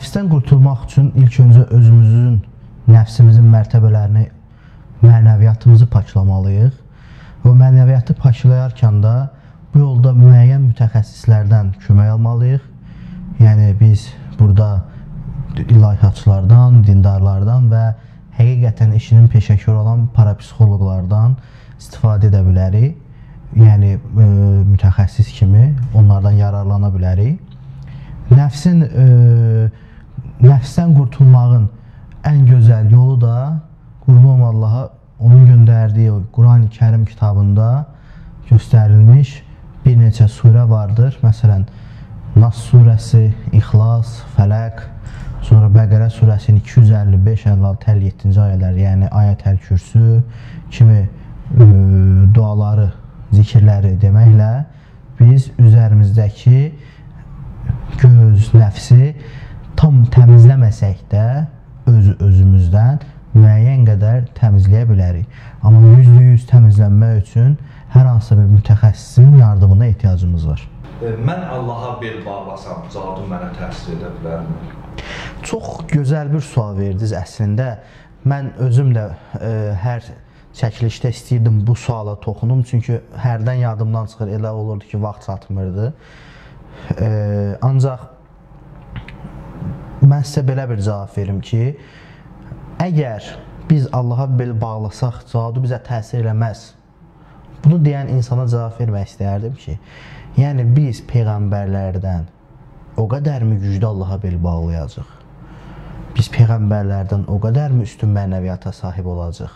Nəfsdən qurtulmaq üçün ilk öncə özümüzün, nəfsimizin mərtəbələrini, mənəviyyatımızı paklamalıyıq. O mənəviyyatı paklayarkən də bu yolda müəyyən mütəxəssislərdən kömək almalıyıq. Yəni biz burada ilahiyyatçılardan, dindarlardan və həqiqətən işinin peşəkar olan parapsixoloqlardan istifadə edə bilərik. Yəni mütəxəssis kimi onlardan yararlana bilərik. Nəfsdən qurtulmağın ən gözəl yolu da qurban Allaha onun göndərdiyi Quran-ı Kərim kitabında göstərilmiş bir neçə surə vardır. Məsələn, Nas surəsi, İxlas, Fələq, sonra Bəqərə surəsinin 255, 56, 57-ci ayələri, yəni Ayət-əl Kürsü kimi duaları, zikirləri deməklə biz üzərimizdəki göz, nəfsi tam təmizləməsək də özümüzdən müəyyən qədər təmizləyə bilərik. Amma %100 təmizlənmək üçün hər hansı bir mütəxəssisin yardımına ehtiyacımız var. Mən Allaha bel bağlasam, cadu mənə təsir edə bilərmi? Çox gözəl bir sual verdiniz əslində. Mən özüm də hər çəkilişdə istəyirdim bu suala toxunum. Çünki hərdən yadımdan çıxır, elə olurdu ki, vaxt çatmırdı. Ancaq mən sizə belə bir cavab verim ki, əgər biz Allaha bel bağlasaq, cadu bizə təsir eləməz. Bunu deyən insana cavab vermək istəyərdim ki, yəni biz peyğəmbərlərdən o qədərmi güclü Allaha bel bağlayacaq? Biz peyğəmbərlərdən o qədərmi üstün mənəviyyata sahib olacaq?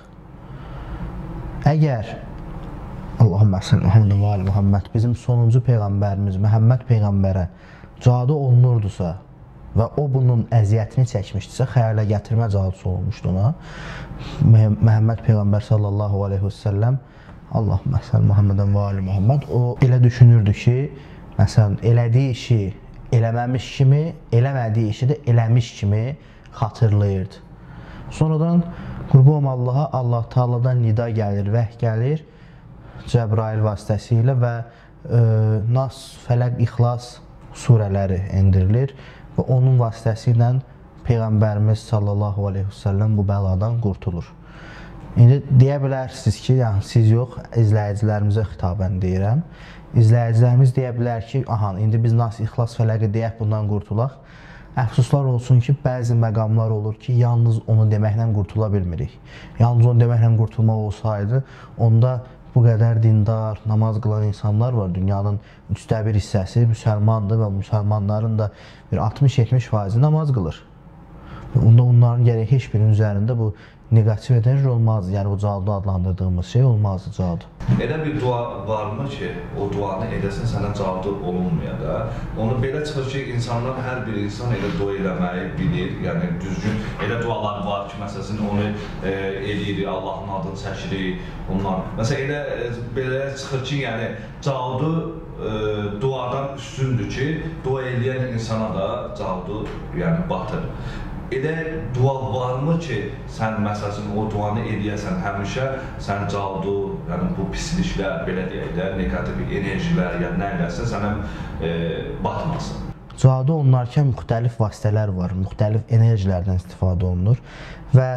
Əgər Allahümmə salli Muhammed və ali Muhammed bizim sonuncu peyğəmbərimiz Məhəmməd peyğəmbərə cadu olunurdusa və o bunun əziyyətini çəkmişdirsə, xəyalə gətirmə cadusu olmuşdu ona. Məhəmməd peyğəmbər sallallahu aleyhi və səlləm Allahümmə salli Muhammed və ali Muhammed o elə düşünürdü ki, məsələn, elədiyi işi eləməmiş kimi, eləmədiyi işi də eləmiş kimi xatırlayırdı. Sonradan qurban Allaha, Allah Taala'dan nida gəlir, vəhy gəlir Cəbrail vasitəsilə və Nas, Fələq, İxlas surələri endirilir və onun vasitəsilə Peyğəmbərimiz sallallahu aleyhi və səlləm bu bəladan qurtulur. İndi deyə bilərsiniz ki, yəni siz yox, izləyicilərimizə xitabən deyirəm. İzləyicilərimiz deyə bilər ki, aha, indi biz Nas, İxlas, Fələqi deyək, bundan qurtulaq. Əfsuslar olsun ki, bəzi məqamlar olur ki, yalnız onu deməklə qurtula bilmirik. Yalnız onu deməklə qurtulmaq olsaydı, onda bu qədər dindar, namaz qılan insanlar var. Dünyanın 1/3 hissəsi müsəlmandır və müsəlmanların da bir 60-70% namaz qılır. Onda onların gərək heç birinin üzərində bu negativ enerji olmazdı. Yəni bu cadu adlandırdığımız şey olmazdı cadu. Elə bir dua varmı ki, o duanı edəsən sənə cadu olunmuyor da. Onu belə çıxır ki, insanlar, hər bir insan elə dua eləməyi bilir. Yəni düzgün elə dualar var ki, məsələn onu eləyirik, Allahın adını çəkirik. Ondan. Məsələn elə belə çıxır ki, yəni cadu duadan üstündür ki, dua eləyən insana da cadu yəni batır. Elə dua varmı ki, sən məsələn o duanı eləyəsən həmişə sən cadu, yəni bu pisliklər, belə deyək də, negativ enerjilər, yəni nə eləsən sənə batmasın. Cadu olunarkən müxtəlif vasitələr var, müxtəlif enerjilərdən istifadə olunur və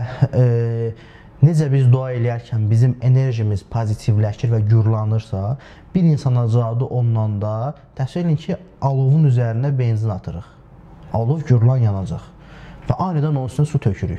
necə biz dua eləyərkən bizim enerjimiz pozitivləşir və gürlanırsa, bir insana cadu olunanda təsəvvür edin ki, alovun üzərinə benzin atırıq. Alov gürlan yanacaq. Və anidən onun üstünə su tökürük.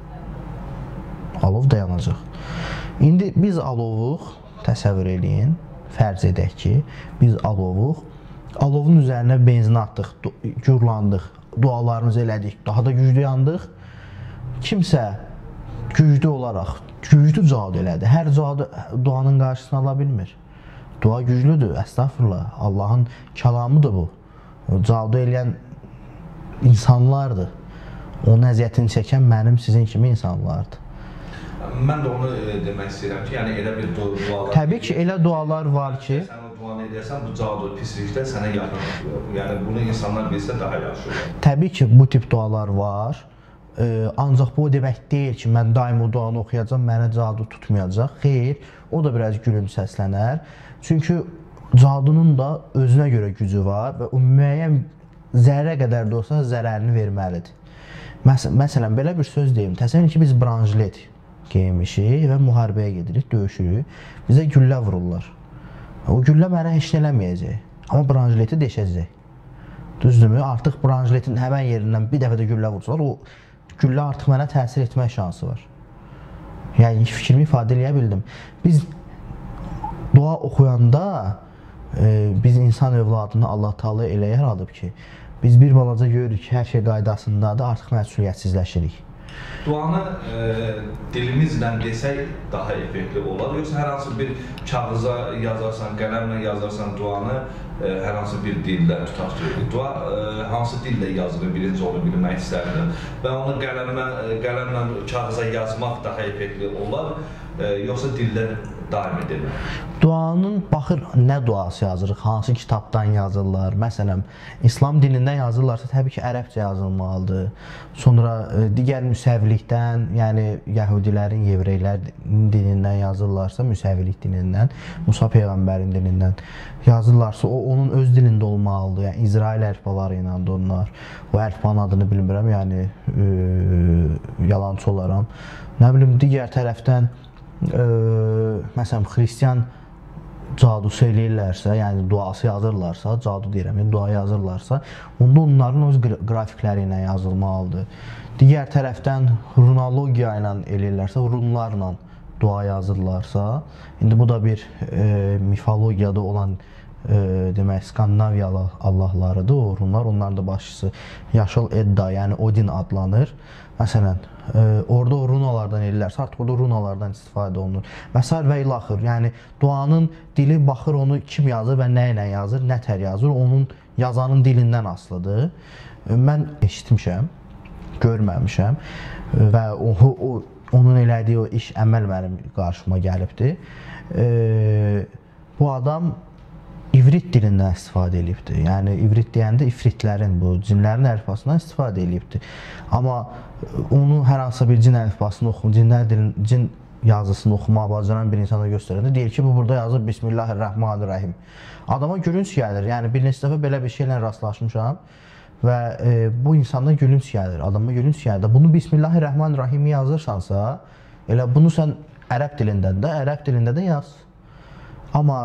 Alov da yanacaq. İndi biz alovuq, təsəvvür eləyin, fərz edək ki, biz alovuq, alovun üzərinə benzin atdıq, gürlandıq, dualarımızı elədik, daha da güclü yandıq. Kimsə güclü olaraq, güclü cadu elədi. Hər cadu duanın qarşısını ala bilmir. Dua güclüdür, əstəğfurullah, Allahın kəlamıdır bu. Cadu eləyən insanlardır. Onun əziyyətini çəkən mənim, sizin kimi insanlardır. Mən də onu demək istəyirəm ki, yəni elə bir dualar... Təbii ki, elə dualar var ki... Sən o duanı edərsən, bu cadu, pislikdə sənə yaxın olur. Yəni bunu insanlar bilsə daha yaxşı olur. Təbii ki, bu tip dualar var. Ancaq bu o demək deyil ki, mən daim o duanı oxuyacam, mənə cadu tutmayacaq. Xeyr, o da biraz gülünc səslənər. Çünki cadunun da özünə görə gücü var və o müəyyən zərrə qədər də olsa zərərini verməlidir. Məsələn, belə bir söz deyim. Təsəvvür ki, biz branjilet geymişik və müharibəyə gedirik, döyüşürük. Bizə güllə vururlar. O güllə mənə heç nə eləməyəcək. Amma branjileti deşəcək. Düzdürmü? Artıq branjiletin həmən yerindən bir dəfə də güllə vursalar, o güllə artıq mənə təsir etmək şansı var. Yəni, fikrimi ifadə eləyə bildim. Biz dua oxuyanda biz insan övladını Allah Taala elə yaradıb ki, biz bir balaca görürük ki, hər şey qaydasındadır, artıq məsuliyyətsizləşirik. Duanı dilimizlə desək daha effektli olar, yoxsa hər hansı bir kağıza yazarsan, qələmlə yazarsan duanı hər hansı bir dildə tutaq ki, dua hansı dildə yazılır, birinci onu bilmək istərdim və onu qələmlə kağıza yazmaq daha effektli olar, yoxsa dildə daim edilir? Duanın baxır nə duası yazırıq, hansı kitabdan yazırlar. Məsələn, İslam dinindən yazırlarsa təbii ki, ərəbcə yazılmalıdır. Sonra digər müsəvvilikdən, yəni yəhudilərin, yevreylərin dinindən yazırlarsa, müsəvvilik dinindən, Musa peyğəmbərin dinindən yazırlarsa, o onun öz dilində olmalıdır. Yəni İsrail əlifbaları ilə də onlar. O əlifbanın adını bilmirəm, yəni yalançı olaram. Nə bilim, digər tərəfdən məsələn, xristiyan cadusu eləyirlərsə, yəni duası yazırlarsa, cadu deyirəm, dua yazırlarsa, onda onların öz qrafikləri ilə yazılmalıdır. Digər tərəfdən runologiya ilə eləyirlərsə, runlarla dua yazırlarsa, indi bu da bir mifologiyada olan demək, Skandinaviyalı allahlarıdır, o runlar, onların da başçısı Yaşıl Edda, yəni Odin adlanır. Məsələn, orada o runalardan eləyirlərsə, artıq orada runalardan istifadə olunur. Və s. və ilaxır. Yəni, duanın dili baxır, onu kim yazır və nə ilə yazır, nə tər yazır, onun yazanın dilindən asılıdır. Mən eşitmişəm, görməmişəm və onun elədiyi o iş, əməl mənim qarşıma gəlibdir. Bu adam ivrit dilindən istifadə edibdir. Yəni, ivrit deyəndə ifritlərin, bu cinlərin əlifbasından istifadə edibdir. Amma onu hər hansı bir cin əlifbasını cin yazısını oxumağa bacaran bir insana göstərəndə deyir ki, bu burada yazır Bismillahirrahmanirrahim. Adama gülünç gəlir. Yəni, bir neçə dəfə belə bir şeylə rastlaşmışam və bu insanda gülünç gəlir, adama gülünç gəlir. Bunu Bismillahirrahmanirrahim yazırsansa, elə bunu sən ərəb dilində də yaz. Amma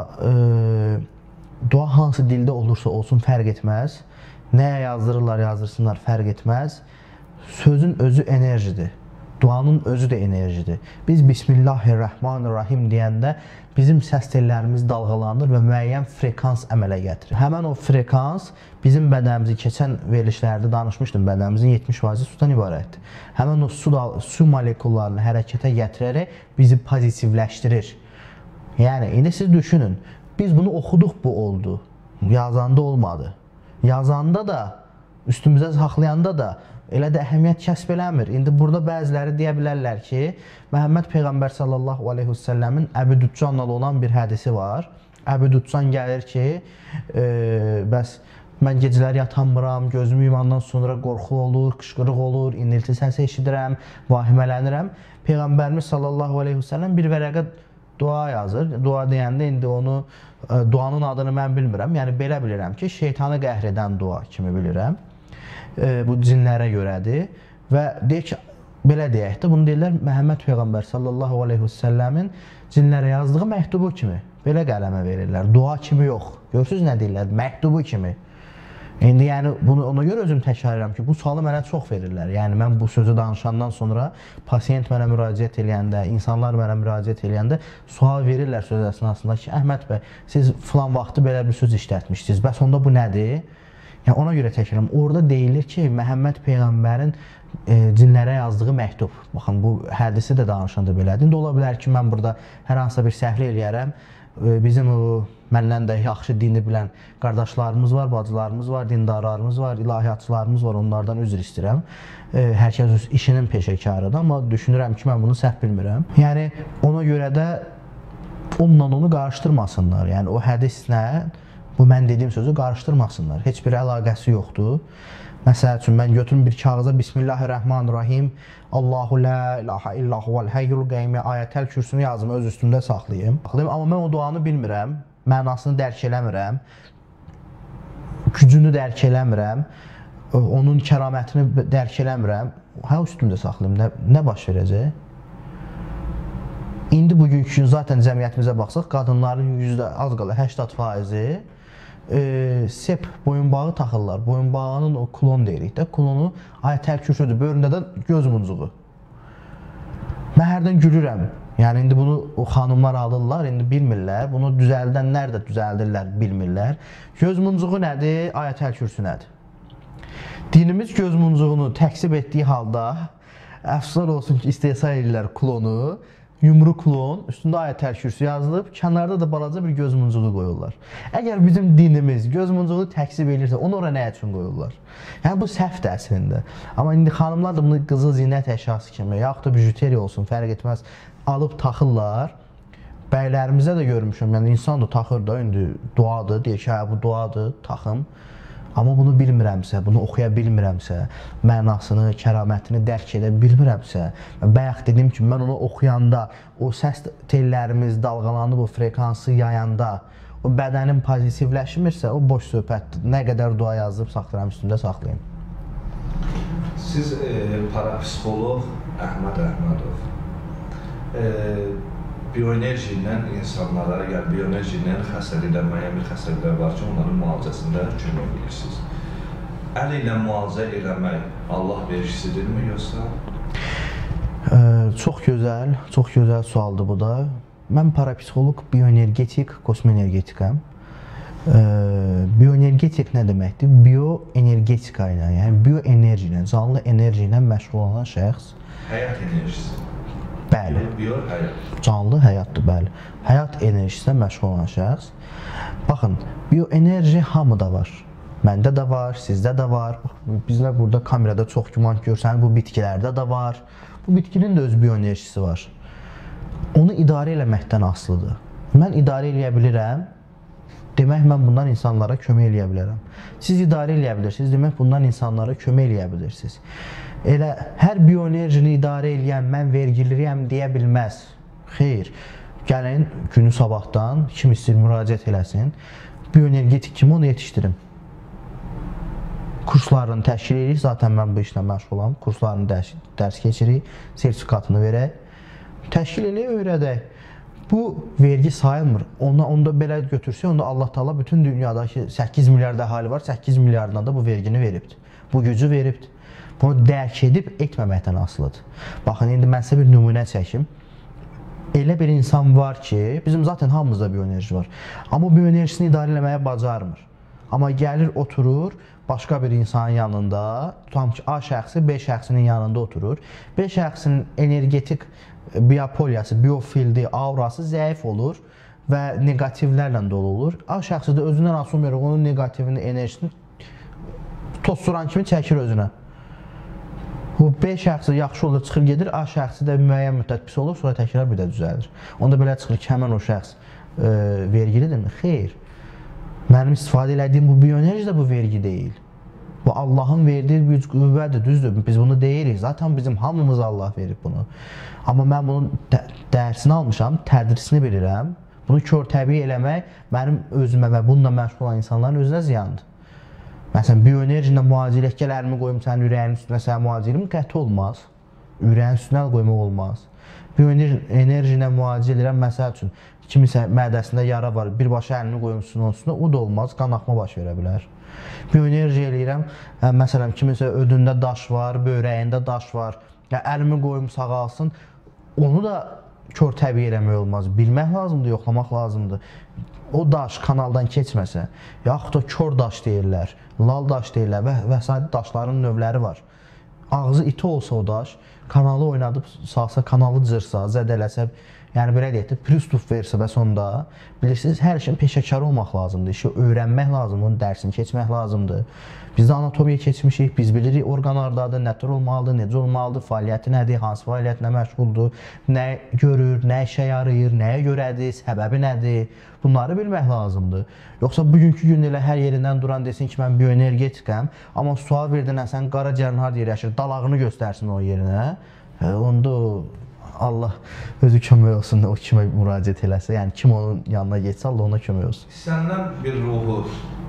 dua hansı dildə olursa olsun fərq etməz. Nəyə yazdırırlar, yazdırsınlar fərq etməz. Sözün özü enerjidir. Duanın özü də enerjidir. Biz Bismillahirrahmanirrahim deyəndə bizim səs tellərimiz dalğalanır və müəyyən frekans əmələ gətirir. Həmən o frekans bizim bədənimizi, keçən verilişlərdə danışmışdım, bədənimizin 70% sudan ibarətdir. Həmən o su molekullarını hərəkətə gətirərək bizi pozitivləşdirir. Yəni, indi siz düşünün, biz bunu oxuduq, bu oldu. Yazanda olmadı. Yazanda da, üstümüzə saxlayanda da elə də əhəmiyyət kəsb eləmir. İndi burada bəziləri deyə bilərlər ki, Məhəmməd Peyğəmbər sallallahu aleyhi və səlləmin Əbu Düccanla olan bir hədisi var. Əbu Düccan gəlir ki, bəs mən gecələr yatanmıram, gözümü yumandan sonra qorxu olur, qışqırıq olur, inilti səsi eşidirəm, vahimələnirəm. Peyğəmbərimiz sallallahu aleyhi və səlləm bir vərəqə dua yazır. Dua deyəndə indi onu, duanın adını mən bilmirəm. Yəni, belə bilirəm ki, şeytanı qəhr edən dua kimi bilirəm. Bu cinlərə görədir. Və deyək ki, belə deyək də, bunu deyirlər Məhəmməd Peyğəmbər sallallahu aleyhi və səlləmin cinlərə yazdığı məktubu kimi. Belə qələmə verirlər. Dua kimi yox. Görürsünüz nə deyirlər? Məktubu kimi. İndi yəni bunu ona görə özüm təkrar edirəm ki, bu sualı mənə çox verirlər. Yəni mən bu sözü danışandan sonra pasiyent mənə müraciət eləyəndə, insanlar mənə müraciət eləyəndə sual verirlər söz əsnasında ki, Əhməd bəy, siz filan vaxtı belə bir söz işlətmişsiniz. Bəs onda bu nədir? Yəni ona görə təkrar edirəm. Orada deyilir ki, Məhəmməd Peyğəmbərin cinlərə yazdığı məktub. Baxın, bu hədisi də danışanda belədir. İndi ola bilər ki, mən burada hər hansısa bir səhvli eləyərəm. Bizim məndən də yaxşı dini bilən qardaşlarımız var, bacılarımız var, dindarlarımız var, ilahiyyatçılarımız var, onlardan üzr istəyirəm. Hər kəs öz işinin peşəkarıdır, amma düşünürəm ki, mən bunu səhv bilmirəm. Yəni, ona görə də onunla onu qarışdırmasınlar. Yəni, o hədislə bu mən dediyim sözü qarışdırmasınlar. Heç bir əlaqəsi yoxdur. Məsəl üçün, mən götürüm bir kağıza Bismillahirrahmanirrahim, Allahu la ilahe illa huvel hayyul qayyum ayətəl kürsünü yazım, öz üstümdə saxlayım. Amma mən o duanı bilmirəm, mənasını dərk eləmirəm, gücünü dərk eləmirəm, onun kəramətini dərk eləmirəm. hə üstümdə saxlayım, nə baş verəcək? İndi bugünkü gün zaten cəmiyyətimizə baxsaq, qadınların az qala 80%-i sep boyunbağı taxırlar. Boyunbağının o klon deyirik də, klonu Ayətəl Kürsüdür, böhründə də göz muncuğu. Mən hərdən gülürəm. Yəni indi bunu o xanımlar alırlar, indi bilmirlər. Bunu düzəldənlər də düzəldirlər, bilmirlər. Göz muncuğu nədir? Ayətəl Kürsü nədir? Dinimiz göz muncuğunu təksib etdiyi halda əfsuslar olsun ki, istehsal edirlər klonu. Yumru klon, üstündə Ayətəl Kürsü yazılıb, kənarda da balaca bir göz muncuğu qoyurlar. Əgər bizim dinimiz göz muncuğunu təksib edirsə, onu ora nə üçün qoyurlar? Yəni bu səhvdir əslində. Amma indi xanımlar da bunu qızıl zinət əşyası kimi, yaxud da bijuteri olsun, fərq etməz, alıb taxırlar. Bəylərimizə də görmüşəm, yəni insan da taxır da, indi duadır, deyir ki, bu duadır, taxım. Amma bunu bilmirəmsə, bunu oxuya bilmirəmsə, mənasını, kəramətini dərk edə bilmirəmsə, bayaq dedim ki, mən onu oxuyanda, o səs tellərimiz dalğalanıb, o frekansı yayanda, o bədənin pozitivləşmirsə, o boş söhbətdir. Nə qədər dua yazıb saxlayıram, üstündə saxlayayım. Siz parapsixoloq Əhməd Əhmədov bioenerji ilə insanlara, yəni bioenerji ilə xəstəliklər, müəyyən bir xəstəliklər var ki, onların müalicəsində kömək edirsiniz. Əl ilə müalicə eləmək Allah vergisidirmi, yoxsa? Çox gözəl sualdır bu da. Mən parapsixoloq, bioenergetik, kosmoenergetikəm. Bioenergetik nə deməkdir? Bioenergetika ilə, yəni bioenerji ilə, canlı enerji ilə məşğul olan şəxs. Həyat enerjisi. Bəli. Canlı həyatdır, bəli. Həyat enerjisinə məşğul olan şəxs. Baxın, bioenerji hamıda var. Məndə də var, sizdə də var. Bizlər burada kamerada çox güman görsəniz, bu bitkilərdə də var. Bu bitkinin də öz bioenerjisi var. Onu idarə eləməkdən asılıdır. Mən idarə eləyə bilirəm, demək mən bundan insanlara kömək eləyə bilərəm. Siz idarə eləyə bilirsiniz, demək bundan insanlara kömək eləyə bilirsiniz. Elə hər bioenerjini idarə eləyən mən vergiliyəm deyə bilməz. Xeyr, gəlin günü sabahdan kim istəyir müraciət eləsin, bioenergetik kimi onu yetişdirim. Kurslarını təşkil edirik, zaten mən bu işlə məşğulam, kurslarını dərs keçirik, sertifikatını verək, təşkil eləyək, öyrədək. Bu vergi sayılmır. Onda belə götürsək, onda Allah Taala bütün dünyadakı 8 milyard əhali var, 8 milyardına da bu vergini veribdir. Bu gücü veribdir. Bunu dərk edib etməməkdən asılıdır. Baxın, indi mən sizə bir nümunə çəkim. Elə bir insan var ki, bizim zaten hamımızda bioenerji var. Amma bioenerjisini idarə eləməyə bacarmır. Amma gəlir, oturur, başqa bir insanın yanında, tutam ki, A şəxsi B şəxsinin yanında oturur. B şəxsinin energetik biopoliyası, biofildi, aurası zəif olur və negativlərlə dolu olur. A şəxsi də özündən asıl olaraq onun negativini, enerjisini tosturan kimi çəkir özünə. Bu B şəxsi yaxşı olur, çıxır gedir, A şəxsi də müəyyən müddət pis olur, sonra təkrar bir də düzəlir. Onda belə çıxır ki, həmən o şəxs vergilidirmi? Xeyr. Mənim istifadə elədiyim bu bioenerji də bu vergi deyil. Bu Allahın verdiyi güc qüvvədir, düzdür. Biz bunu deyirik. Zaten bizim hamımız Allah verib bunu. Amma mən bunun dərsini almışam, tədrisini bilirəm. Bunu kör təbii eləmək mənim özümə və bununla məşğul olan insanların özünə ziyandır. Məsələn, bioenerji ilə müalicə elək, gəl əlimi qoyum sənin ürəyinin üstünə, sənə müalicə eləyim, qəti olmaz. Ürəyin üstünə qoymaq olmaz. Bioenerji ilə müalicə eləyirəm, məsəl üçün, kimisə mədəsində yara var, birbaşa əlini qoyumsun onun üstünə, o da olmaz, qanaxma baş verə bilər. Bioenerji eləyirəm, məsələn, kimisə ödündə daş var, böyrəyində daş var, əlimi qoyum sağalsın, onu da kör təbii eləmək olmaz. Bilmək lazımdır, yoxlamaq lazımdır. O daş kanaldan keçməsə, yaxud da kör daş deyirlər, lal daş deyirlər və s. daşların növləri var. Ağzı iti olsa o daş, kanalı oynadıb salsa, kanalı cırsa, zədələsə, yəni belə deyək də, pürüstuf versə və sonda, bilirsiniz, hər işin peşəkarı olmaq lazımdır, işi öyrənmək lazımdır, onun dərsini keçmək lazımdır. Biz də anatomiya keçmişik, biz bilirik orqan hardadır, nə tür olmalıdır, necə olmalıdır, fəaliyyəti nədir, hansı fəaliyyətlə məşğuldur, nə görür, nə işə yarayır, nəyə görədir, səbəbi nədir, bunları bilmək lazımdır. Yoxsa bugünkü gün elə hər yerindən duran desin ki, mən bioenergetikəm, amma sual verdin, sən qaraciyərin harada yerləşir, dalağını göstərsin o yerinə, onda Allah özü kömək olsun, o kimə müraciət eləsə, yəni kim onun yanına geçsə, Allah ona kömək olsun. Səndən bir ruhu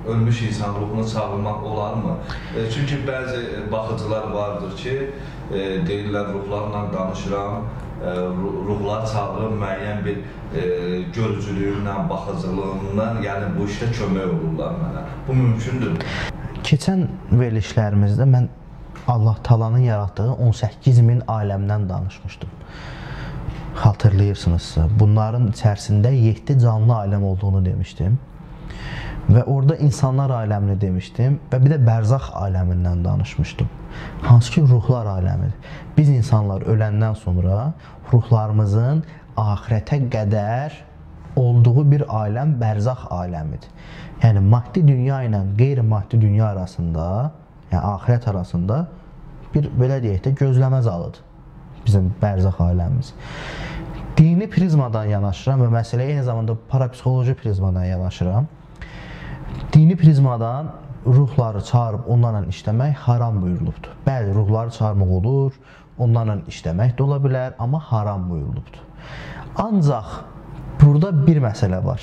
ölmüş insan ruhunu çağırmaq olarmı? Çünki bəzi baxıcılar vardır ki, deyirlər ruhlarla danışıram, ruhlar çağırır müəyyən bir görücülüyümlə, baxıcılığımdan, yəni bu işdə kömək olurlar mənə. Bu mümkündür. Keçən verilişlərimizdə mən Allah Taala'nın yaratdığı 18 min aləmdən danışmışdım. Hatırlayırsınızsa, bunların içərisində 7 canlı aləm olduğunu demişdim. Və orada insanlar aləmini demişdim və bir də bərzaq aləmindən danışmışdım. Hansı ki, ruhlar aləmidir. Biz insanlar öləndən sonra ruhlarımızın axirətə qədər olduğu bir aləm bərzaq aləmidir. Yəni, maddi dünya ilə qeyri-maddi dünya arasında, yəni axirət arasında bir, belə deyək də, gözləmə zalıdır bizim bərzaq aləmimiz. Dini prizmadan yanaşıram və məsələyə eyni zamanda parapsixoloji prizmadan yanaşıram. Dini prizmadan ruhları çağırıb onlarla işləmək haram buyurulubdur. Bəli, ruhları çağırmaq olur, onlarla işləmək də ola bilər, amma haram buyurulubdur. Ancaq burada bir məsələ var.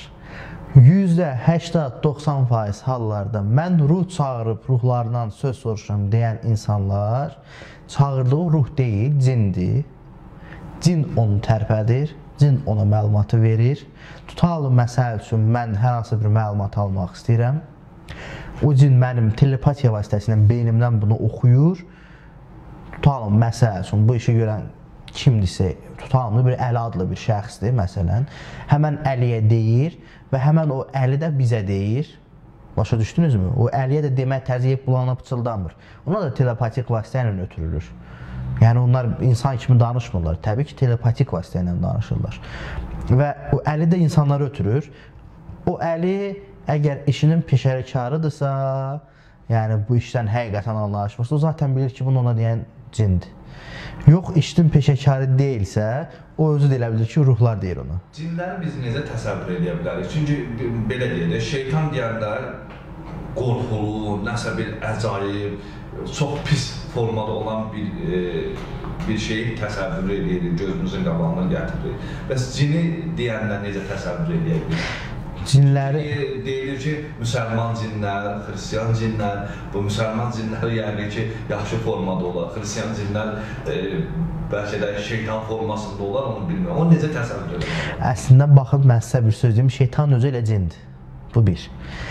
%80-90% hallarda mən ruh çağırıb ruhlardan söz soruşuram deyən insanlar çağırdığı ruh deyil, cindir. Cin onu tərpədir, cin ona məlumatı verir. Tutalım, məsəl üçün, mən hər hansı bir məlumat almaq istəyirəm. O cin mənim telepatiya vasitəsilə beynimdən bunu oxuyur. Tutalım, məsəl üçün, bu işi görən kimdirsə, tutalım, bir Əli adlı bir şəxsdir, məsələn. Həmən Əliyə deyir və həmən o Əli də bizə deyir. Başa düşdünüzmü? O Əliyə də demək təzyiq bulanıb pıçıldamır. Ona da telepatik vasitə ilə ötürülür. Yəni, onlar insan kimi danışmırlar. Təbii ki, telepatik vasitə ilə danışırlar. Və o Əli də insanları ötürür. O Əli, əgər işinin peşəkarıdırsa, yəni bu işdən həqiqətən anlaşmırsa, o zaten bilir ki, bunu ona deyən cindir. Yox, işin peşəkarı deyilsə, o özü də elə bilir ki, ruhlar deyir ona. Cinləri biz necə təsəvvür edə bilərik? Çünki belə deyək, şeytan deyəndə qorxulu, nəsə bir əcaib, çox pis formada olan bir şeyi təsəvvür edirik, gözümüzün qabağına gətiririk. Bəs cini deyəndə necə təsəvvür edə bilərik? Cinləri deyilir ki, müsəlman cinlər, xristiyan cinlər, bu müsəlman cinləri yəqin ki, yaxşı formada olar. Xristiyan cinlər bəlkə də şeytan formasında olar, onu bilmirəm. O necə təsəvvür edir? Əslində, baxın, mən sizə bir söz deyim, şeytan özü elə cindir. Bu bir.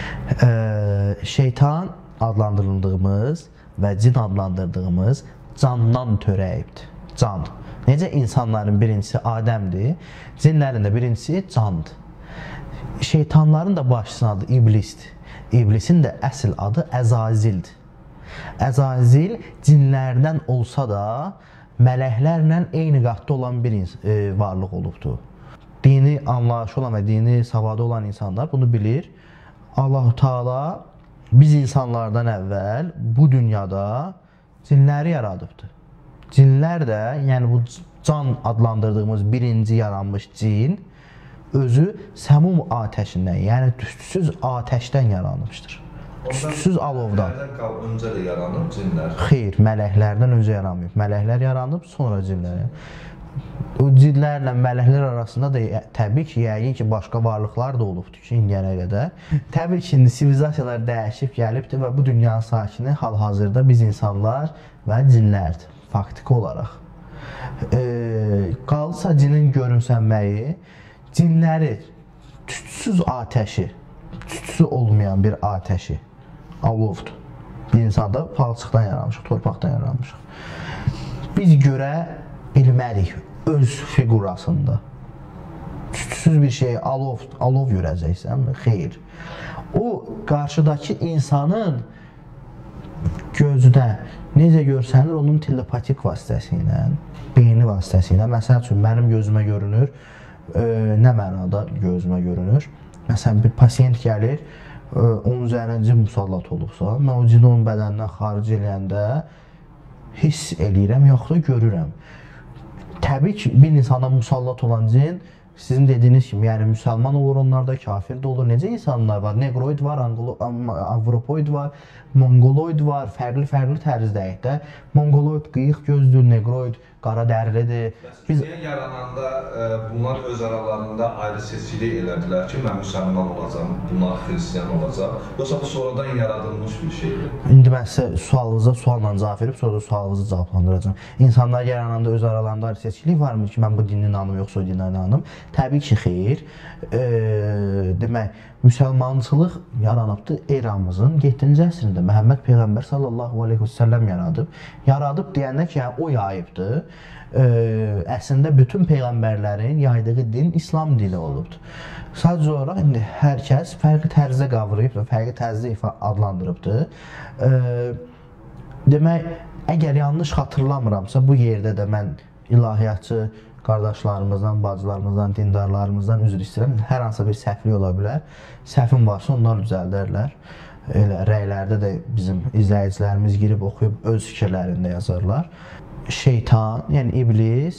Şeytan adlandırıldığımız və cin adlandırdığımız candan törəyibdir. Can. Necə insanların birincisi Adəmdir, cinlərin də birincisi candır. Şeytanların da başçısının adı İblisdir. İblisin də əsl adı Əzazildir. Əzazil cinlərdən olsa da mələklərlə eyni qatda olan bir varlıq olubdur. Dini anlayışı olan və dini savadı olan insanlar bunu bilir. Allah-u Teala biz insanlardan əvvəl bu dünyada cinləri yaradıbdır. Cinlər də, yəni bu can adlandırdığımız birinci yaranmış cin özü səmum atəşindən, yəni tüstüsüz atəşdən yaranmışdır. Tüstüsüz alovdan. Mələklərdən öncə də yaranıb cinlər? Xeyr, mələklərdən öncə yaranmayıb. Mələklər yaranıb, sonra cinlər. O cinlərlə mələklər arasında da təbii ki, yəqin ki, başqa varlıqlar da olubdur ki, indiyənə qədər. Təbii ki, indi sivilizasiyalar dəyişib gəlibdir və bu dünyanın sakini hal-hazırda biz insanlar və cinlərdir, faktiki olaraq. Qalsa cinin görünsənməyi, cinləri tüstüsüz atəşi, tüstüsü olmayan bir atəşi, alovdur. Bir insanda palçıqdan yaranmışıq, torpaqdan yaranmışıq. Biz görə bilmərik öz figurasında. Tüstüsüz bir şey, alov görəcəksənmi? Xeyr. O, qarşıdakı insanın gözdə necə görsənir, onun telepatik vasitəsilə, beyni vasitəsilə, məsəl üçün, mənim gözümə görünür, nə mənada gözümə görünür? Məsələn, bir pasiyent gəlir, onun üzərinə cin musallat olubsa, mən o cini onun bədənindən xaric eləyəndə hiss eləyirəm, yaxud da görürəm. Təbii ki, bir insana musallat olan cin, sizin dediyiniz kimi, yəni müsəlman olur, onlarda kafir də olur. Necə insanlar var? Negroid var, avropoid var, mongoloid var, fərqli-fərqli tərzdəyik də. Mongoloid qıyıq gözdür, negroid qara dərilidir. Biz Dünya yarananda bunlar öz aralarında ayrı seçkilik elədilər ki, mən müsəlman olacağam, bunlar xristiyan olacaq. Yoxsa bu sonradan yaradılmış bir şeydir? İndi mən sizə sualınıza sualla cavab verib, sonra da sualınızı cavablandıracağam. İnsanlar yarananda öz aralarında ayrı seçkilik varmı ki, mən bu dini inanım, yoxsa o dinə inanım? Təbii ki, xeyr. Demək, müsəlmançılıq yaranıbdır eramızın 7-ci əsrində. Məhəmməd Peyğəmbər sallallahu aleyhi və səlləm yaradıb. Yaradıb deyəndə ki, yəni, o yayıbdır. Əslində, bütün Peyğəmbərlərin yaydığı din İslam dini olubdur. Sadəcə olaraq, indi hər kəs fərqli tərzdə qavrayıb və fərqli tərzdə adlandırıbdır. Demək, əgər yanlış xatırlamıramsa, bu yerdə də mən ilahiyyatçı qardaşlarımızdan, bacılarımızdan, dindarlarımızdan üzr istəyirəm. Hər hansısa bir səhvlik ola bilər. Səhvim varsa onlar düzəldərlər. Elə rəylərdə də bizim izləyicilərimiz girib oxuyub öz fikirlərində yazarlar. Şeytan, yəni iblis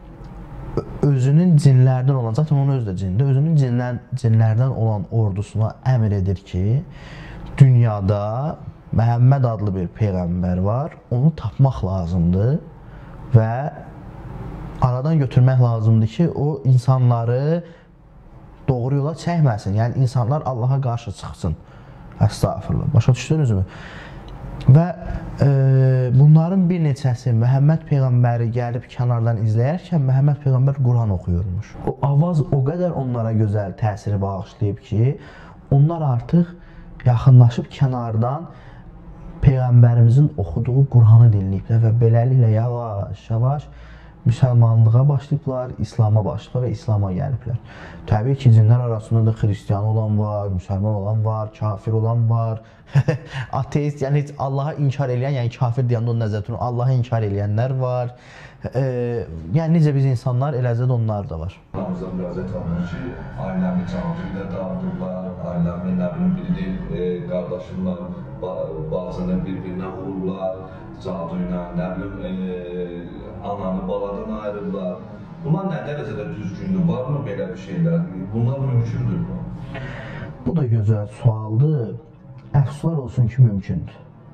özünün cinlərdən olan, zaten onun özü də cindir, özünün cinlərdən olan ordusuna əmr edir ki, dünyada Məhəmməd adlı bir peyğəmbər var, onu tapmaq lazımdır və aradan götürmək lazımdır ki, o insanları doğru yola çəkməsin. Yəni, insanlar Allaha qarşı çıxsın. Əstağfurullah. Başa düşdünüzmü? Və bunların bir neçəsi Məhəmməd Peyğəmbəri gəlib kənardan izləyərkən Məhəmməd Peyğəmbər Quran oxuyurmuş. O avaz o qədər onlara gözəl təsiri bağışlayıb ki, onlar artıq yaxınlaşıb kənardan Peyğəmbərimizin oxuduğu Quranı dinləyiblər və beləliklə yavaş-yavaş müsəlmanlığa başlayıblar, İslama başlayıblar və İslama gəliblər. Təbii ki, cinlər arasında da xristiyan olan var, müsəlman olan var, kafir olan var, ateist, yəni heç Allaha inkar eləyən, yəni kafir deyəndə onun nəzərdə tutun, Allaha inkar eləyənlər var. Yəni necə biz insanlar, eləcə də onlar da var. Aramızda müraciət olunur ki, ailəmi canlı ilə dağıdırlar, ailəmi nə bilim biridir, qardaşımla bazını bir-birinə vururlar, cadu ilə, nə bilim, ananı baladan ayırırlar. Bunlar nə dərəcədə düzgündür? Varmı belə bir şeylər? Bunlar mümkündür mü? Bu da gözəl sualdır. Əfsuslar olsun ki, mümkündür.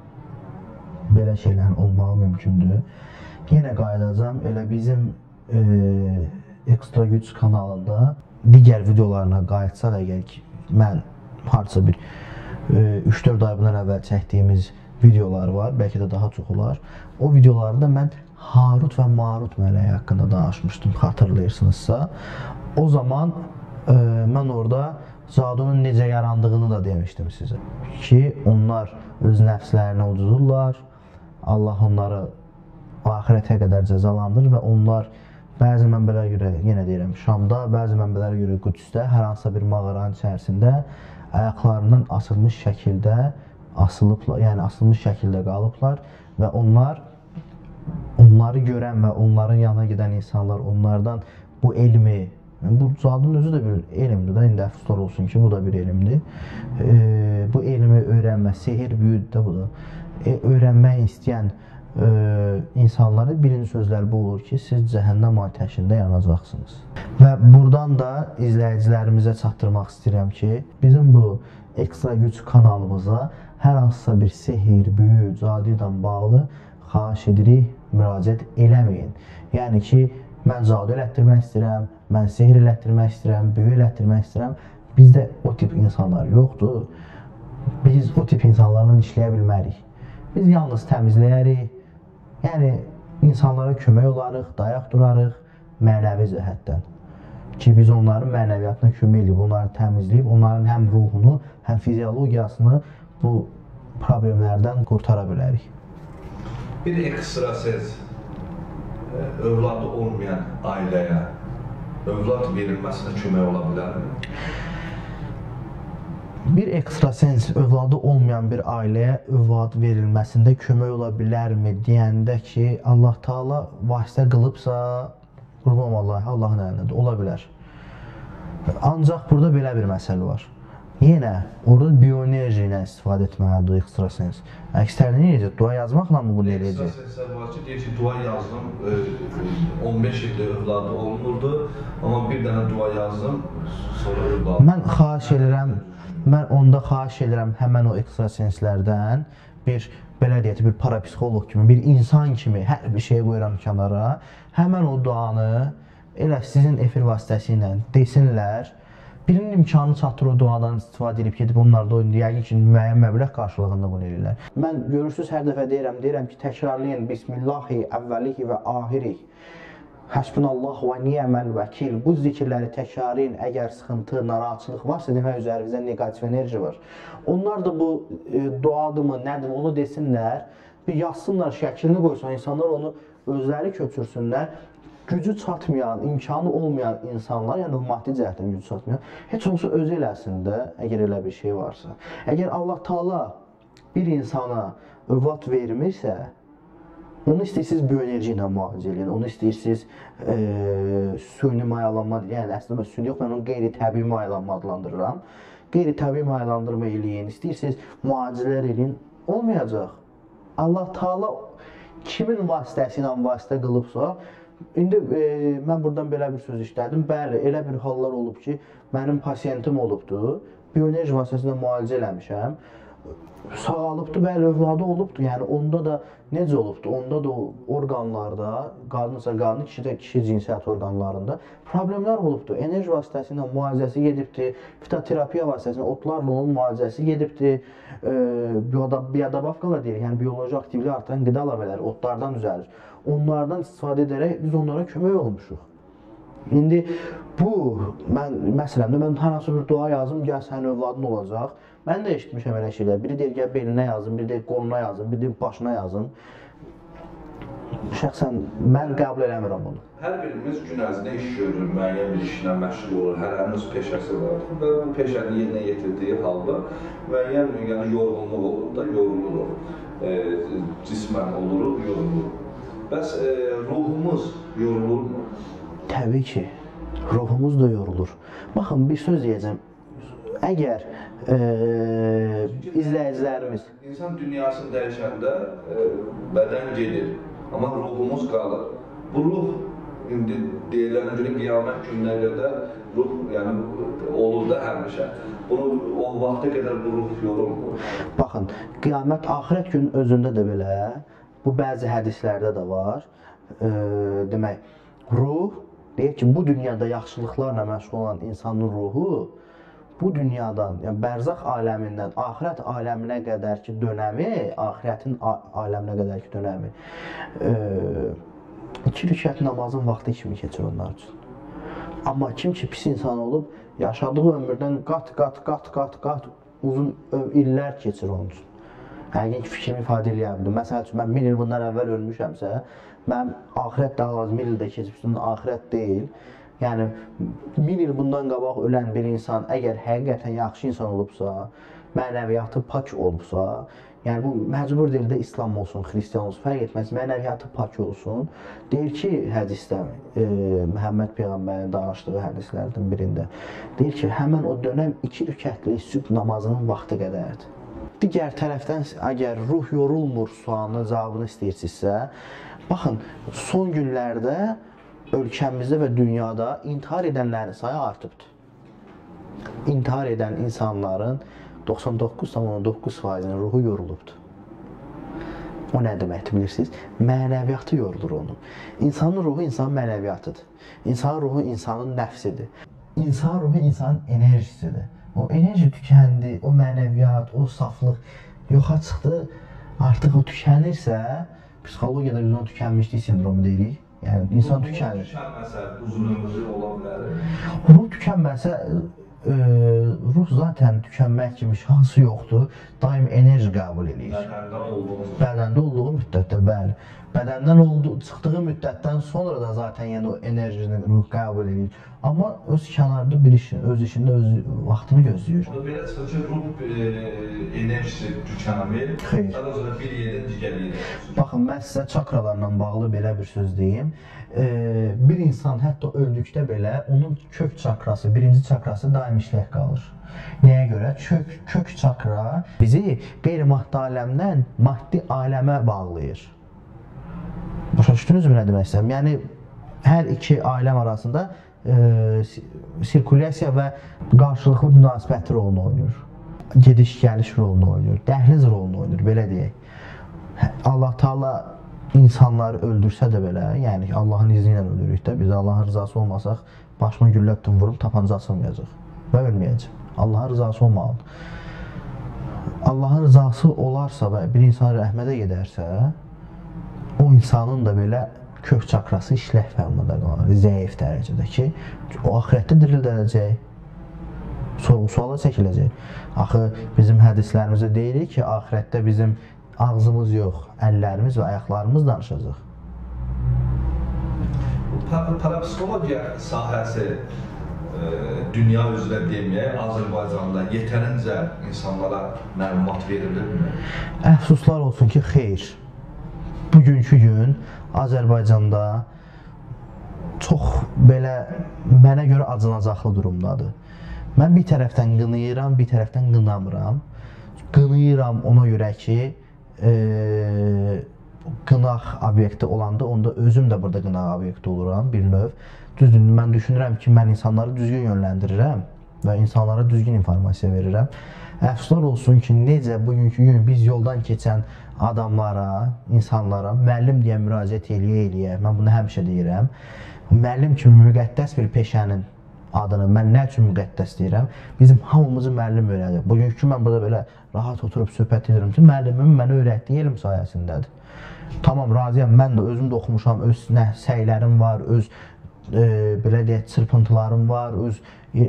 Belə şeylərin olmağı mümkündür. Yenə qayıdacam, elə bizim Ekstra Güc kanalında digər videolarına qayıtsaq əgər ki, mən harca bir 3-4 ay bundan əvvəl çəkdiyimiz videolar var, bəlkə də daha çox olar. O videolarda mən Harut və Marut mələyi haqqında danışmışdım, xatırlayırsınızsa. O zaman mən orada cadunun necə yarandığını da demişdim sizə. Ki, onlar öz nəfslərinə ucudurlar, Allah onları ahirətə qədər cəzalandırır və onlar bəzi mənbələrə görə, yenə deyirəm, Şamda, bəzi mənbələrə görə Qüdsdə, hər hansısa bir mağaranın içərisində ayaqlarından asılmış şəkildə asılıblar, yəni asılmış şəkildə qalıblar və onları görən və onların yanına gedən insanlar onlardan bu elmi, bu cadunun özü də bir elmdir də, indi əfsuslar olsun ki, bu da bir elmdir. Bu elmi öyrənmə, sehir, büyüdür də bu da. Öyrənmək istəyən insanların birinci sözləri bu olur ki, siz cəhənnəm atəşində yanacaqsınız. Və buradan da izləyicilərimizə çatdırmaq istəyirəm ki, bizim bu Ekstra Güc kanalımıza hər hansısa bir sehir, büyü, cadu ilə bağlı xahiş edirik, müraciət eləməyin. Yəni ki, mən cadu elətdirmək istəyirəm, mən sehir elətdirmək istəyirəm, büyü elətdirmək istəyirəm. Bizdə o tip insanlar yoxdur. Biz o tip insanlarla işləyə bilmərik. Biz yalnız təmizləyərik, yəni insanlara kömək olarıq, dayaq durarıq mənəvi cəhətdən. Ki, biz onların mənəviyyatına kömək edib, onları təmizləyib, onların həm ruhunu, həm fiziologiyasını bu problemlərdən qurtara bilərik. Bir ekstrasens övladı olmayan ailəyə övlad verilməsinə kömək ola bilərmi? Bir ekstrasens övladı olmayan bir ailəyə övlad verilməsində kömək ola bilərmi deyəndə ki, Allah Taala vasitə qılıbsa, qurban Allahi, Allahın əlindədir, ola bilər. Ancaq burada belə bir məsələ var. Yenə, orada biyoenerji ilə istifadə etməlidir ekstrasens. Əksərini necə? Dua yazmaqla mı bunu eləyəcək? Ekstrasenslər var ki, deyir ki, dua yazdım, 15 ildə övladı olunurdu, amma bir dənə dua yazdım, sonra övladı. Mən onda xahiş edirəm həmən o ekstrasenslərdən bir belə deyək, bir parapsixoloq kimi, bir insan kimi hər bir şey qoyuram kənara. Həmin o duanı elə sizin efir vasitəsilə desinlər. Birinin imkanı çatır o duadan istifadə edib gedib onlarda oynayır. Yəqin ki, müəyyən məbləğ qarşılığında bunu edirlər. Mən görürsüz hər dəfə deyirəm ki, təkrarlayın Bismillahi əvvəlihi və ahirih. Həsbunallah və ni'məl vəkil. Bu zikirləri təkrarlayın. Əgər sıxıntı, narahatçılıq varsa, demək üzərinizdə negativ enerji var. Onlar da bu duadımı, nədir, onu desinlər. Bir yazsınlar, şəklini qoysun, insanlar onu özləri köçürsünlər. Gücü çatmayan, imkanı olmayan insanlar, yəni maddi cəhətdən gücü çatmayan, heç olsa özü eləsin də, əgər elə bir şey varsa. Əgər Allah Taala bir insana övlad vermirsə, onu istəyirsiniz biyoenerji ilə müalicə edin, onu istəyirsiniz süni mayalanma, yəni əslində süni yox, mən onu qeyri-təbii mayalanma adlandırıram. Qeyri-təbii mayalandırma eləyin, istəyirsiniz müalicələr edin, olmayacaq. Allah Taala kimin vasitəsilə vasitə qılıbsa, İndi mən buradan belə bir söz işlədim. Bəli, elə bir hallar olub ki, mənim pasiyentim olubdur. Biyoenerji vasitəsilə müalicə eləmişəm. Sağalıbdır, bəli, övladı olubdur. Yəni onda da necə olubdur? Onda da orqanlarda, qadınsa qadın, kişi də kişi cinsiyyət orqanlarında problemlər olubdur. Enerji vasitəsilə müalicəsi gedibdir. Fitoterapiya vasitəsilə otlarla onun müalicəsi gedibdir. Biodabavkalar deyir, yəni bioloji aktivliyi artıran qida əlavələri otlardan düzəlir. Onlardan istifadə edərək biz onlara kömək olmuşuq. İndi bu, məsələmdə mən hər hansı bir dua yazım, gəl sənin övladın olacaq. Mən də eşitmişəm elə şeylər. Biri deyir, gəl belinə yazın, biri deyir, qoluna yazın, biri deyir, başına yazın. Şəxsən mən qəbul eləmirəm bunu. Hər birimiz gün ərzində iş görür, müəyyən bir işlə məşğul olur, hərənin öz peşəsi var. Və bu peşəni yerinə yetirdiyi halda müəyyən yorğunluq olur da, yorulur. Cismən olur, yorulur. Bəs ruhumuz yorulurmu? Təbii ki, ruhumuz da yorulur. Baxın, bir söz deyəcəm. Əgər izləyicilərimiz... İnsan dünyasını dəyişəndə bədən gedir, amma ruhumuz qalır. Bu ruh, indi deyilənə görə qiyamət gününə qədər ruh olur da həmişə. O vaxta qədər bu ruh yorulmur. Baxın, qiyamət, axirət günün özündə də belə, bu bəzi hədislərdə də var. Demək, ruh, deyək ki, bu dünyada yaxşılıqlarla məşğul olan insanın ruhu, bu dünyadan, yəni bərzaq aləmindən axirət aləminə qədər ki dönəmi, axirətin aləminə qədər ki dönəmi, 2 rükət namazın vaxtı kimi keçir onlar üçün. Amma kim ki pis insan olub, yaşadığı ömürdən qat uzun illər keçir onun üçün. Həqiqin ki, fikrimi ifadə eləyə Məsəl üçün, mən 1000 il bundan əvvəl ölmüşəmsə, mən axirət daha lazım 1000 ildə keçmişdim, axirət deyil. Yəni, 1000 il bundan qabaq ölən bir insan, əgər həqiqətən yaxşı insan olubsa, mənəviyyatı pak olubsa, yəni bu məcbur deyil də İslam olsun, Xristiyan olsun, fərq etməz, mənəviyyatı pak olsun. Deyir ki, hədisdə, Məhəmməd Peyğəmbərin danışdığı hədislərdən birində, deyir ki, həmən o dönəm 2 rükətli sübh namazının vaxtı qədərdir. Digər tərəfdən, əgər ruh yorulmur sualının cavabını istəyirsinizsə, baxın, son günlərdə ölkəmizdə və dünyada intihar edənlərin sayı artıbdır. İntihar edən insanların 99,9%-nin ruhu yorulubdur. O nə deməkdir, bilirsiniz? Mənəviyyatı yorulur onun. İnsanın ruhu insanın mənəviyyatıdır. İnsanın ruhu insanın nəfsidir. İnsanın ruhu insanın enerjisidir. O enerji tükəndi, o mənəviyyat, o saflıq yoxa çıxdı. Artıq o tükənirsə, psixologiyada biz onu tükənmişlik sindromu deyirik. Yəni, insan tükənir. Ruh tükənməsə, uzun ömürlü ola bilər. Ruh tükənməsə, ruh zaten tükənmək kimi şansı yoxdur. Daim enerji qəbul edir. Bədəndə olduğu müddətdə, bəli. Bədəndən çıxdığı müddətdən sonra da zaten yəni o enerjini ruh qəbul edir. Amma öz kənarda bir işin, öz işində öz vaxtını gözləyir. Belə çıxır ki, ruh enerjisi tükənmir. Xeyr. Sadəcə bir yerdən digər yerə. Baxın, mən sizə çakralarla bağlı belə bir söz deyim. Bir insan hətta öldükdə belə onun kök çakrası, birinci çakrası daim işlək qalır. Nəyə görə? Kök çakra bizi qeyri-maddi aləmdən maddi aləmə bağlayır. Başa düşdünüzmü nə demək istəyirəm? Yəni, hər iki aləm arasında sirkulyasiya və qarşılıqlı münasibət rolunu oynayır. gediş-gəliş rolunu oynayır, dəhliz rolunu oynayır, belə deyək. Allah Taala insanları öldürsə də belə, yəni Allahın izni ilə öldürürük də, biz Allahın rızası olmasaq, başıma güllə tutun vurup tapanca açılmayacaq və ölməyəcək. Allahın rızası olmalıdır. Allahın rızası olarsa və bir insan rəhmətə gedərsə, o insanın da belə kök çakrası işlək fərmada qalır, zəif dərəcədə ki, o axirətdə dirildəcək, sorğu-suala çəkiləcək. Axı bizim hədislərimizdə deyirik ki, axirətdə bizim ağzımız yox, əllərimiz və ayaqlarımız danışacaq. Parapsixologiya sahəsi dünya üzrə deməyək, Azərbaycanda yetərincə insanlara məlumat verilirmi? Əfsuslar olsun ki, xeyr. Bugünkü gün Azərbaycanda çox belə mənə görə acınacaqlı durumdadır. Mən bir tərəfdən qınayıram, bir tərəfdən qınamıram. Qınayıram ona görə ki, qınaq obyekti olanda onda özüm də burada qınaq obyekti oluram bir növ. Düzdür, mən düşünürəm ki, mən insanları düzgün yönləndirirəm və insanlara düzgün informasiya verirəm. Əfsuslar olsun ki, necə bugünkü gün biz yoldan keçən adamlara, insanlara müəllim deyə müraciət eləyə, mən bunu həmişə deyirəm. Müəllim kimi müqəddəs bir peşənin adını mən nə üçün müqəddəs deyirəm? Bizim hamımızı müəllim öyrədir. Bugünkü mən burada belə rahat oturub söhbət edirəm ki, müəllimim mənə öyrətdiyi elm sayəsindədir. Tamam, razıyam, mən də özüm də oxumuşam, öz səylərim var, öz belə deyək, çırpıntılarım var, öz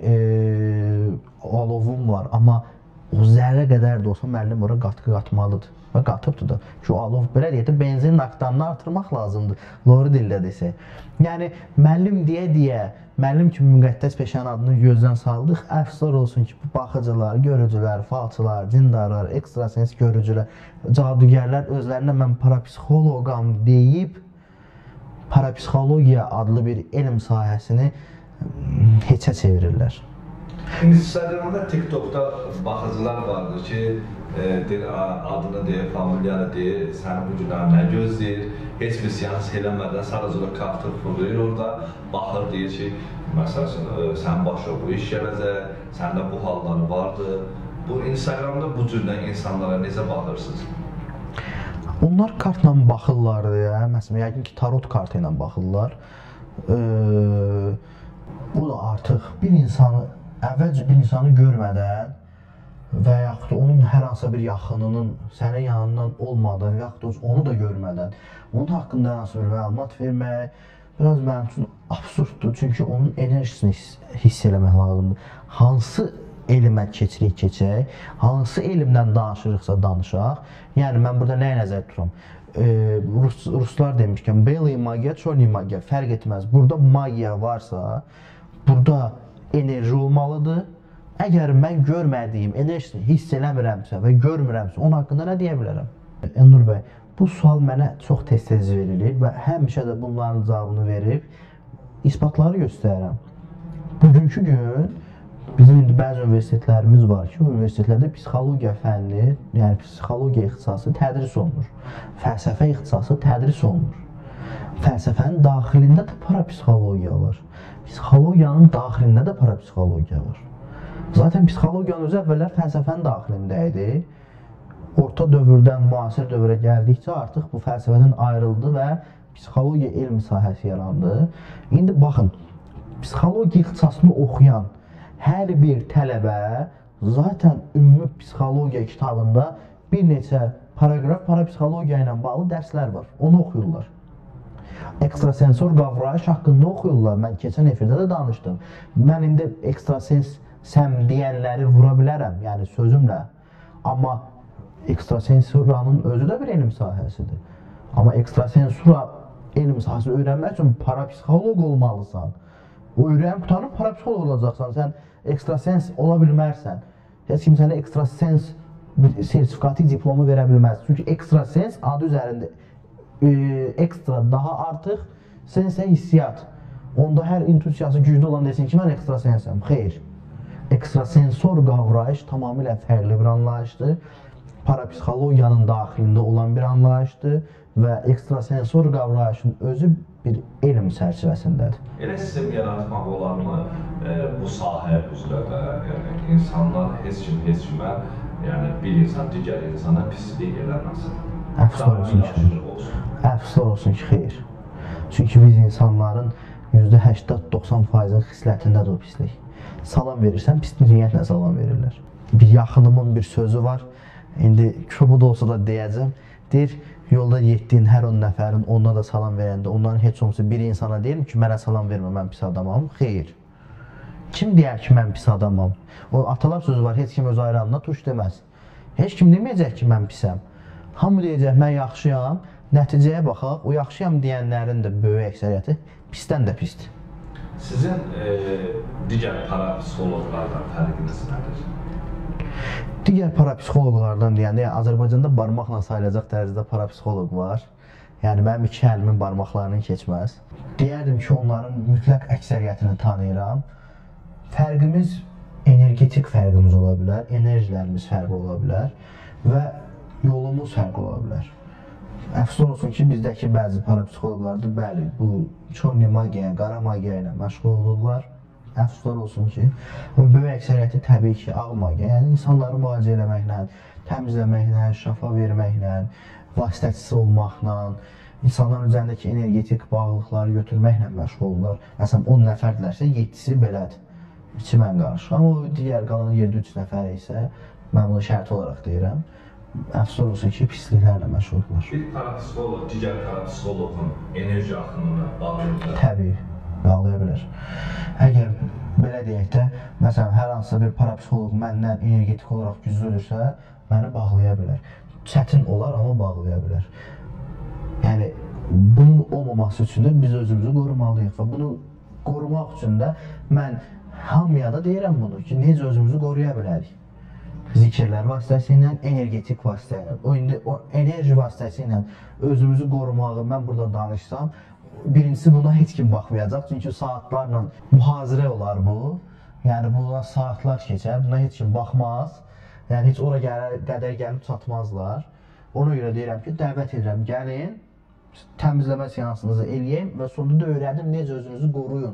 alovum var, amma o zərrə qədər də olsa müəllim ora qatqı qatmalıdır və qatıbdır da. Şu alov belə deyək də benzinin aktanını artırmaq lazımdır, doğru dildə desək. Yəni, müəllim deyə, müəllim kimi müqəddəs peşənin adını gözdən saldıq, əfsuslar olsun ki, bu baxıcılar, görücülər, falçılar, cindarlar, ekstrasens görücülər, cadugərlər özlərinə mən parapsixoloqam deyib, parapsixologiya adlı bir elm sahəsini heçə çevirirlər. Instagramda, TikTokda baxıcılar vardır ki, adını deyir, familiyanı deyir, səni bu günlər nə gözləyir, heç bir seans eləmədən sadəcə kartı fırlayır orada, baxır, deyir ki, məsələn, sənin başına bu iş gələcək, səndə bu hallar vardır. Bu Instagramda bu cürdən insanlara necə baxırsınız? Onlar kartla baxırlar deyə, məsələn, yəqin ki, tarot kartı ilə baxırlar. Bu da artıq bir insanı, əvvəlcə bir insanı görmədən və yaxud da onun hər hansı bir yaxınının sənin yanından olmadan və yaxud da onu da görmədən onun haqqında hər hansı bir məlumat vermək biraz mənim üçün absurddur. Çünki onun enerjisini hiss eləmək lazımdır. Hansı elmə keçək, hansı elmdən danışırıqsa danışaq. Yəni, mən burada nəyə nəzər tuturam? Ruslar demişkən, Beli magiya, Çorni magiya fərq etməz. Burada magiya varsa, burada enerji olmalıdır. Əgər mən görmədiyim enerjisini hiss eləmirəmsə və görmürəmsə, onun haqqında nə deyə bilərəm? Elnur bəy, bu sual mənə çox tez-tez verilir və həmişə də bunların cavabını verib, isbatları göstərirəm. Bugünkü gün bizim bəzi universitetlərimiz var ki, o universitetlərdə psixologiya fənni, yəni psixologiya ixtisası tədris olunur. Fəlsəfə ixtisası tədris olunur. Fəlsəfənin daxilində də parapsixologiya var. Psixologiyanın daxilində də parapsixologiya var. Zaten psixologiyanın özü əvvəllər fəlsəfənin daxilində idi. Orta dövrdən müasir dövrə gəldikcə artıq bu fəlsəfədən ayrıldı və psixologiya elmi sahəsi yarandı. İndi baxın, psixologiya ixtisasını oxuyan hər bir tələbə zaten ümumi psixologiya kitabında bir neçə paragraf parapsixologiya ilə bağlı dərslər var. Onu oxuyurlar. Ekstrasensor qavrayış haqqında oxuyurlar. Mən keçən efirdə də danışdım. Mən indi ekstrasensəm deyənləri vura bilərəm, yəni sözümlə. Amma ekstrasensuranın özü də bir elm sahəsidir. Amma ekstrasensura elm sahəsi öyrənmək üçün parapsixoloq olmalısan. O öyrənib qutanıb parapsixoloq olacaqsan. Sən ekstrasens ola bilmərsən. Heç kim sənə ekstrasens sertifikatı diplomu verə bilməz. Çünki ekstrasens adı üzərində ekstra daha artıq sensə hissiyat. Onda hər intuisiyası güclü olan desin ki, mən ekstrasensəm. Xeyr. Ekstrasensor qavrayış tamamilə fərqli bir anlayışdır. Parapsixologiyanın daxilində olan bir anlayışdır və ekstrasensor qavrayışın özü bir elm çərçivəsindədir. Elə sistem yaratmaq olarmı bu sahə üzrə də, yəni insanlar heç kimə, yəni bir insan digər insana pislik eləməsin. Əfsuslar olsun ki, xeyr. Çünki biz insanların %80-90%-in xislətindədir o pislik. Salam verirsən, pis niyyətlə salam verirlər. Bir yaxınımın bir sözü var, indi kobud olsa da deyəcəm. Deyir, yolda yetdiyin hər 10 nəfərin onuna da salam verəndə, onların heç olmasa bir insana deyirəm ki, mənə salam vermə, mən pis adamam. Xeyr. Kim deyər ki, mən pis adamam? O atalar sözü var, heç kim öz ayranına tuş deməz. Heç kim deməyəcək ki, mən pisəm. Hamı deyəcək, mən yaxşıyam, nəticəyə baxaq, o yaxşıyam deyənlərin də böyük əksəriyyəti pisdən də pisdir. Sizin digər parapsixoloqlardan fərqiniz nədir? Digər parapsixoloqlardan deyəndə, Azərbaycanda barmaqla sayılacaq dərəcədə parapsixoloq var. Yəni, mənim 2 əlimin barmaqlarının keçməz. Deyərdim ki, onların mütləq əksəriyyətini tanıyıram. Fərqimiz, energetik fərqimiz ola bilər, enerjilərimiz fərqi ola bilər və yolumuz fərqi ola bilər. Əfsus olsun ki, bizdəki bəzi parapsixoloqlardır, bəli, bu çorni magiya, qara magiya ilə məşğul olurlar. Əfsuslar olsun ki, böyük əksəriyyəti təbii ki, ağ magiya, yəni insanları müalicə eləməklə, təmizləməklə, şəfa verməklə, vasitəçisi olmaqla, insanların üzərindəki energetik bağlılıqları götürməklə məşğul olurlar. Məsələn, 10 nəfərdirlərsə, 7-si belədir. İçi mən qarışıq. Amma o digər qalan 7-3 nəfər isə, mən bunu şərt olaraq deyirəm, əfsus olsun ki, pisliklərlə məşğuldurlar. Bir parapsixoloq, digər parapsixoloqun enerji axınına bağlıdır. Təbii, bağlaya bilər. Əgər belə deyək də, məsələn, hər hansısa bir parapsixoloq məndən energetik olaraq güclüdürsə, məni bağlaya bilər. Çətin olar, amma bağlaya bilər. Yəni, bunun olmaması üçün də biz özümüzü qorumalıyıq və bunu qorumaq üçün də mən hamıya da deyirəm bunu ki, necə özümüzü qoruya bilərik. Zikirlər vasitəsilə, energetik vasitəsilə, o enerji vasitəsilə özümüzü qorumağı mən burada danışsam, birincisi buna heç kim baxmayacaq, çünki saatlarla mühazirə olar bu. Yəni, buna saatlar keçər, buna heç kim baxmaz. Yəni, heç ora qədər gəlib çatmazlar. Ona görə deyirəm ki, dəvət edirəm, gəlin, təmizləmə seansınızı eləyəm və sonunda da öyrədim, necə özünüzü qoruyun.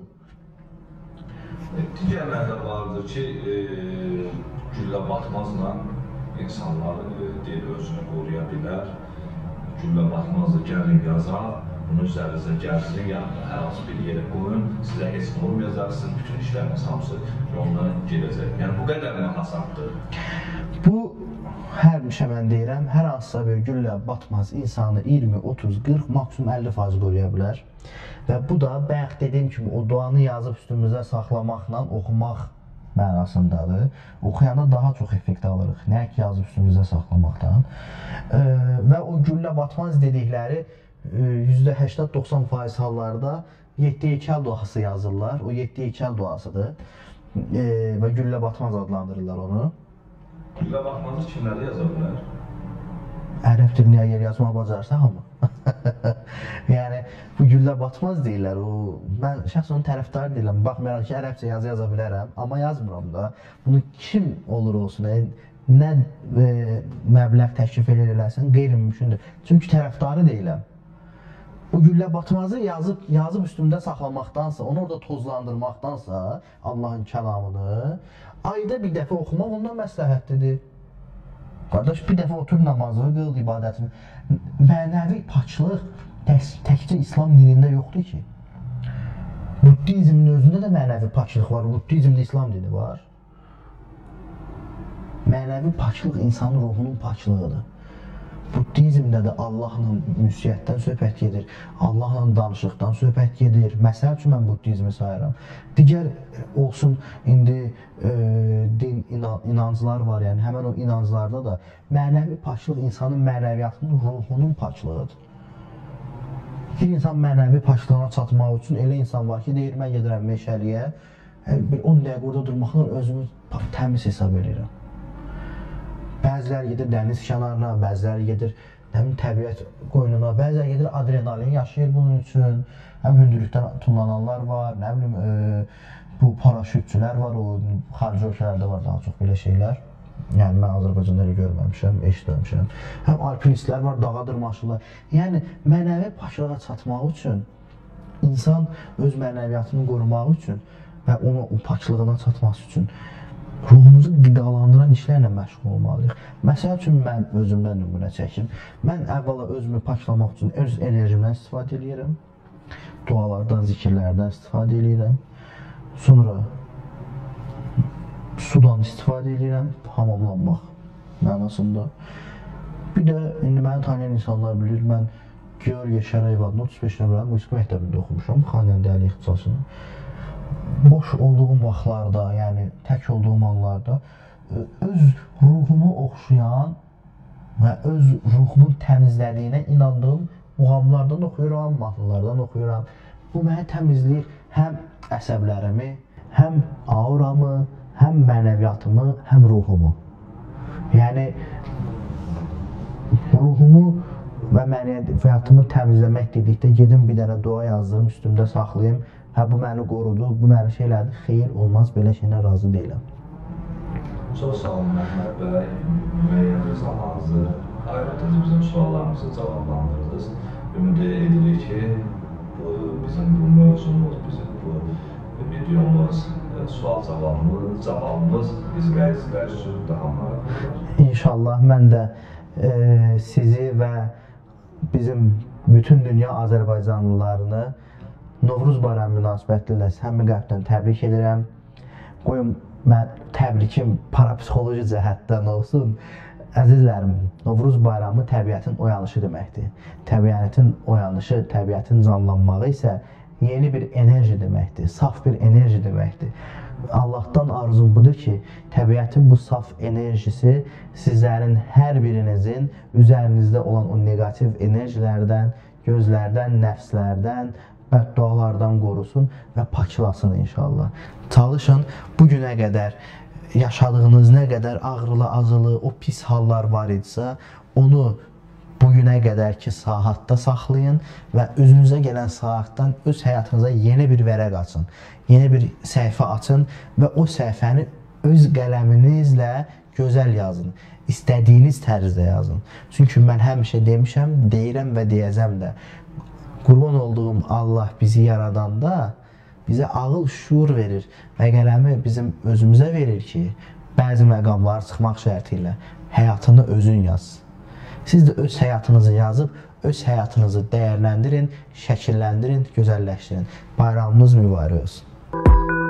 Digərlərdə vardır ki, güllə batmazla insanlar özünü qoruya bilər. Güllə batmazla gəlin yazar, bunu üzərinizə gəlsin, yəni hər hansı bir yerə qoyun, sizə heç nə olmayacaqsın, bütün işləriniz hamısı yoluna gedəcək. Yəni, bu qədər nə hasabdır? Bu, həmişə mən deyirəm, hər hansısa bir güllə batmaz insanı 20, 30, 40, maksimum 50% qoruya bilər. Və bu da, bayaq dediyim kimi, o duanı yazıb üstümüzə saxlamaqla oxumaq mənasındadır. Oxuyanda daha çox effekt alırıq, nəyə ki, yazıb üstümüzə saxlamaqdan. Və o güllə batmaz dedikləri %80-90% hallarda 7 heykəl duası yazırlar. O 7 heykəl duasıdır və güllə batmaz adlandırırlar onu. Güllə batmazı kimlərdə yaza bilər? Ərəb dilini əgər yazmaq bacarsa hamı. Yəni, bu güllə batmaz deyirlər. Mən şəxs onun tərəfdarı deyirəm. Baxmayaraq ki, ərəbcə yaza bilərəm, amma yazmıram da. Bunu kim olur olsun, nə məbləğ təklif eləsin, qeyri-mümkündür. Çünki tərəfdarı deyiləm. O güllə batmazı yazıb üstümdə saxlamaqdansa, onu orada tozlandırmaqdansa, Allahın kəlamını, ayda bir dəfə oxumaq ondan məsləhətlidir. Qardaş, bir dəfə otur namazı, qıl ibadətini. Mənəvi paçlıq təkcə İslam dinində yoxdur ki. Buddizmin özündə də mənəvi paçlıq var, Buddizmdə İslam dini var. Mənəvi paçlıq insanın ruhunun paçlığıdır. Buddizmdə də Allahla ünsiyyətdən söhbət gedir, Allahla danışıqdan söhbət gedir. Məsəl üçün mən buddizmi sayıram. Digər olsun, indi din, inanclar var, yəni həmən o inanclarda da mənəvi paçlıq insanın mənəviyyatının, ruhunun paçlığıdır. Bir insan mənəvi paçlığına çatmaq üçün elə insan var ki, deyir, mən gedirəm meşəliyə, bir 10 dəqiqə orada durmaqla özümü təmiz hesab edirəm. Bəziləri gedir dəniz kənarına, bəziləri gedir təbiət qoynuna, bəziləri gedir adrenalin yaşayır bunun üçün. Həm hündürlükdən tullananlar var, nə bilim, bu paraşütçülər var, o xarici ölkələrdə var daha çox belə şeylər. Yəni, mən Azərbaycanda elə görməmişəm, eşitməmişəm. Həm alpinistlər var, dağa dırmaşırlar. Yəni, mənəvi paçlığa çatmaq üçün İnsan öz mənəviyyatını qorumaq üçün və ona o paklığına çatması üçün ruhumuzu qidalandıran işlərlə məşğul olmalıyıq. Məsəl üçün mən özümdən nümunə çəkim. Mən əvvəla özümü paklamaq üçün öz enerjimdən istifadə edirəm. Dualardan, zikirlərdən istifadə edirəm. Sonra sudan istifadə edirəm, hamamlanmaq mənasında. Bir də indi məni tanıyan insanlar bilir, mən Georgiy Şərayevadın 35 nömrəli musiqi məktəbində oxumuşam, xanəndəlik ixtisasını. Boş olduğum vaxtlarda, yəni tək olduğum anlarda öz ruhumu oxşayan və öz ruhumun təmizlədiyinə inandığım muğamlardan oxuyuram, mahnılardan oxuyuram. Bu məni təmizləyir həm əsəblərimi, həm auramı, həm mənəviyyatımı, həm ruhumu. Yəni ruhumu və mənəviyyatımı təmizləmək dedikdə gedim bir dənə dua yazdırım, üstümdə saxlayım. Hə, bu məni qorudu, bu məni şeylədi. Xeyr, olmaz, belə şeylə razı deyiləm. Çox sağ olun Məhəmməd bəy, müəyyən bir zamanınızı ayırdınız, bizim suallarımızı cavablandırdınız. Ümid edirik ki, bizim bu mövzumuz, bizim bu videomuz, sual-cavabımız izləyicilər üçün daha maraqlıdır. İnşallah mən də sizi və bizim bütün dünya Azərbaycanlılarını Novruz bayramı münasibətilə səmimi qəlbdən təbrik edirəm. Qoyun, mən təbrikim parapsixoloji cəhətdən olsun. Əzizlərim, Novruz bayramı təbiətin oyanışı deməkdir. Təbiətin oyanışı, təbiətin canlanmağı isə yeni bir enerji deməkdir, saf bir enerji deməkdir. Allahdan arzum budur ki, təbiətin bu saf enerjisi sizlərin hər birinizin üzərinizdə olan o negativ enerjilərdən, gözlərdən, nəfslərdən, bəddualardan qorusun və paklasın inşallah. Çalışın, bugünə qədər yaşadığınız nə qədər ağrılı, acılı, o pis hallar var idisə, onu bugünə qədərki saatda saxlayın və özünüzə gələn saatdan öz həyatınıza yeni bir vərəq açın, yeni bir səhifə açın və o səhifəni öz qələminizlə gözəl yazın, istədiyiniz tərzdə yazın. Çünki mən həmişə demişəm, deyirəm və deyəcəm də, qurban olduğum Allah bizi yaradanda bizə ağıl, şuur verir və qələmi bizim özümüzə verir ki, bəzi məqamları çıxmaq şərti ilə həyatını özün yaz. Siz də öz həyatınızı yazıb, öz həyatınızı dəyərləndirin, şəkilləndirin, gözəlləşdirin. Bayramınız mübarək olsun.